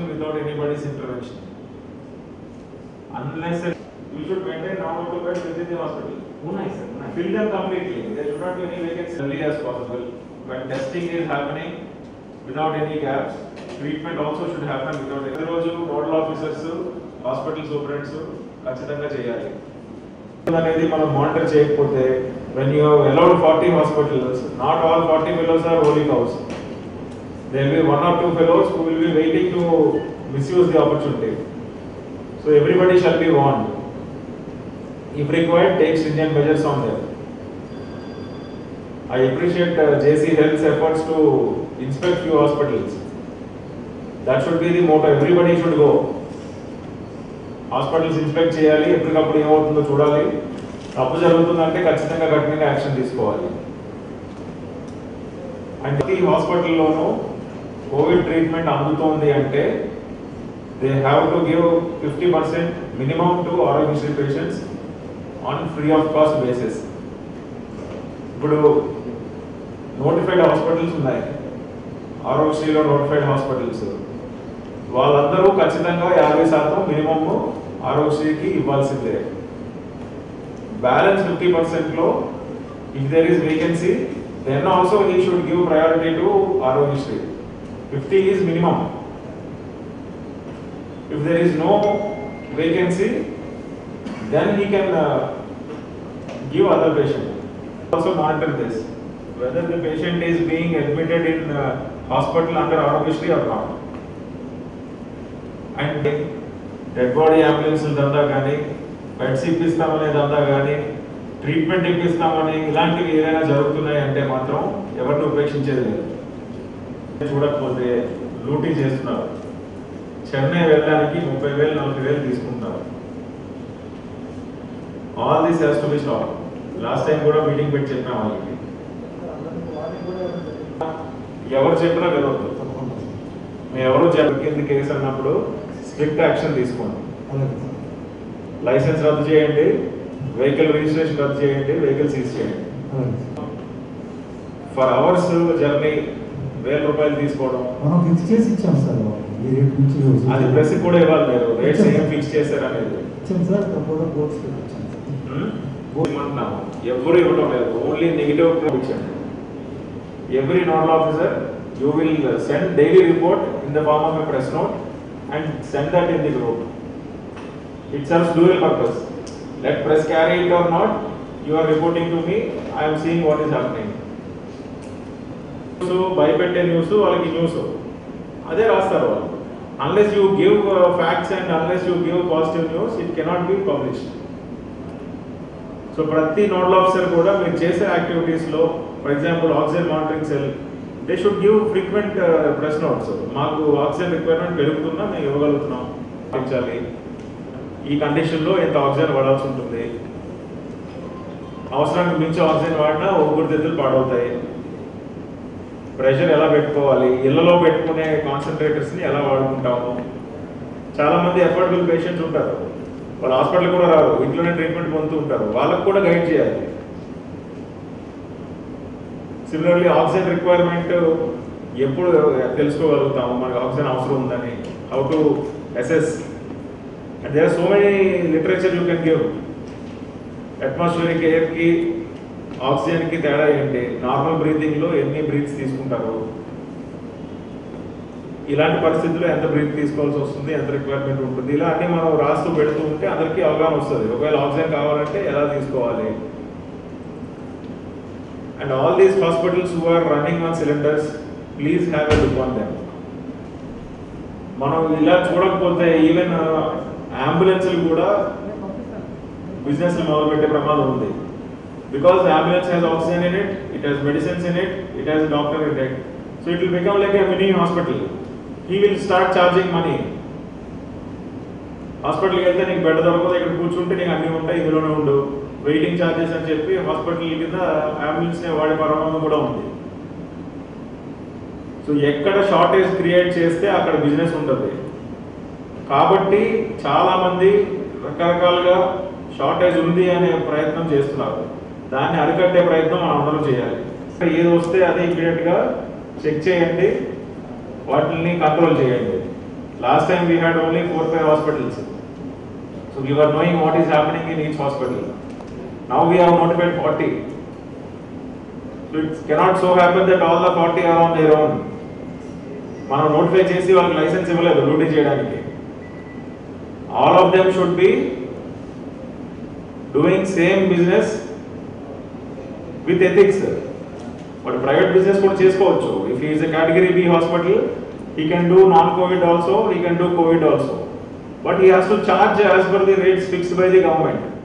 function without anybody's intervention. Unless you should maintain normal to bed within the hospital. Fill them completely. There should not be any vacancies as early as possible. When testing is happening without any gaps, treatment also should happen without any. రోజు nodal officers hospital superintendents ఖచ్చితంగా చేయాలి అనేది మనం monitor చేయకపోతే when you have allowed 40 hospitals, not all 40 fellows are holy cows. There will be 1 or 2 fellows who will be waiting to misuse the opportunity. So everybody shall be warned. If required, take stringent measures on them. I appreciate JC Health's efforts to inspect few hospitals. That should be the motto. Everybody should go. Hospitals inspect చేయాలి, ఎప్పటికప్పుడు ఏమవుతుందో చూడాలి. తప్పు జరుగుతుందంటే ఖచ్చితంగా కఠినంగా action తీసుకోవాలి. And ప్రతి హాస్పిటల్లోనూ కోవిడ్ ట్రీట్మెంట్ అందుతోంది అంటే they have to give 50% minimum to ROHC patients on free of cost basis. ఇప్పుడు నోటిఫైడ్ హాస్పిటల్స్ ఉన్నాయి, ROHCలో నోటిఫైడ్ హాస్పిటల్స్, వాళ్ళందరూ ఖచ్చితంగా 50% మినిమమ్ ROHCకి ఇవ్వాల్సిందే. బ్యాలెన్స్ 50%లో if there is vacancy, then also he should give priority to ROHC. 50 is minimum. If there is no vacancy, then he can give other patient. Also monitor this, whether the patient is being admitted in hospital under ROHC or not. And dead body ambulance దందా కానీ, beds ఇప్పిస్తామనే దందా కానీ, treatment ఇప్పిస్తామని ఇలాంటివి ఏదైనా జరుగుతున్నాయి అంటే మాత్రం ఎవరిని ఉపేక్షించేది లేదు. చూడకపోతే లూటీ చేస్తున్నారు. చెన్నై వెళ్ళడానికి 30,000 40,000 తీసుకుంటారు. All this has to be stop. Last time కూడా మీటింగ్ పెట్టి చెప్పిన వాళ్ళకి ఎవరు చెప్పినా వినొద్దు. మీరు ఎవరు జరిగింది కేసు అన్నప్పుడు స్ట్రిక్ట్ యాక్షన్ తీసుకోండి. లైసెన్స్ రద్దు చేయండి, వెహికల్ రిజిస్ట్రేషన్ రద్దు చేయండి, వెహికల్ సీజ్ చేయండి. ఫర్ అవర్స్ జర్నీ 1,000 రూపాయలు తీసుకోవడం అది ప్రెస్ కూడా ఇవ్వాలి. మీరు రేట్స్ ఏం ఫిక్స్ చేశారు అనేది అంటున్నాము. ఎవరు ఇవ్వడం లేదు, ఓన్లీ నెగిటివ్ ఇచ్చాను. Every nodal officer you will send daily report in the form of a press note and send that in the group. It serves dual purpose. Let press carry it or not, you are reporting to me, I'm seeing what is happening. భయపెట్టే news వాళ్ళకి news అదే రాస్తారు వాళ్ళు. Unless you give facts and unless you give positive news, it cannot be published. So ప్రతి nodal officer కూడా మీరు చేసే యాక్టివిటీస్లో, for example oxygen monitoring cell, they should give frequent press notes. మాకు ఆక్సిజన్ రిక్వైర్మెంట్ పెరుగుతున్నా మేము ఇవ్వగలుగుతున్నాం, పెంచాలి, ఈ కండిషన్లో ఎంత ఆక్సిజన్ వాడాల్సి ఉంటుంది, అవసరానికి మించి ఆక్సిజన్ వాడినా ఊపిరితిత్తులు పాడవుతాయి, ప్రెషర్ ఎలా పెట్టుకోవాలి, ఇళ్లలో పెట్టుకునే కాన్సన్ట్రేటర్స్ని ఎలా వాడుకుంటాము. చాలామంది అఫోర్డబుల్ పేషెంట్స్ ఉంటారు, వాళ్ళు హాస్పిటల్ కూడా రారు, ఇంట్లోనే ట్రీట్మెంట్ పొందుతూ ఉంటారు, వాళ్ళకు కూడా గైడ్ చేయాలి. సిమిలర్లీ ఆక్సిజన్ రిక్వైర్మెంట్ ఎప్పుడు తెలుసుకోగలుగుతాము మనకు ఆక్సిజన్ అవసరం ఉందని, how to assess. And there are so many literature you can give. Atmospheric ఎయిర్కి ఆక్సిజన్కి తేడా ఏంటి, నార్మల్ బ్రీతింగ్లో ఎన్ని బ్రీత్స్ తీసుకుంటారు, ఇలాంటి పరిస్థితుల్లో ఎంత బ్రీత్ తీసుకోవాల్సి వస్తుంది, ఎంత రిక్వైర్మెంట్ ఉంటుంది, ఇలా అన్ని మనం రాస్తూ పెడుతూ ఉంటే అందరికీ అవగాహన వస్తుంది. ఒకవేళ ఆక్సిజన్ కావాలంటే ఎలా తీసుకోవాలి. And all these hospitals who are running on cylinders, please have a look on them. మనం ఇలా చూడకపోతే ఈవెన్ అంబులెన్స్లు కూడా బిజినెస్లు మొదలుపెట్టే ప్రమాదం ఉంది. Because the ambulance has oxygen in it, it has medicines in it, it has a doctor in it. So it will become like a mini hospital. He will start charging money. హాస్పిటల్కి వెళ్తే నీకు bed దొరకదు, ఇక్కడ కూర్చుంటే నీకు అన్నీ ఉంటాయి, ఇందులోనే ఉండు, వెయిటింగ్ ఛార్జెస్ అని చెప్పి హాస్పిటల్ కింద అంబులెన్స్ని వాడే పరమాణం కూడా ఉంది. సో ఎక్కడ షార్టేజ్ క్రియేట్ చేస్తే అక్కడ బిజినెస్ ఉంటుంది. కాబట్టి చాలామంది రకరకాలుగా షార్టేజ్ ఉంది అనే ప్రయత్నం చేస్తున్నారు. దాన్ని అరికట్టే ప్రయత్నం మనం అందరూ చేయాలి. ఏది వస్తే అది ఇమీడియట్గా చెక్ చేయండి, వాటిని కంట్రోల్ చేయండి. Last time we had only 4-5 hospitals. So we were knowing what is happening in each hospital. Now we have notified 40. So it cannot so happen that all the 40 are on their own. మనం notify చేసి వాళ్ళకి licence ఇవ్వలేదు duty చేయడానికి. All of them should be doing same business with ethics. But private business కూడా చేసుకోవచ్చు. If he is a category B hospital, he can do non-COVID also, he can do COVID also. But he has to charge as per the rates fixed by the government.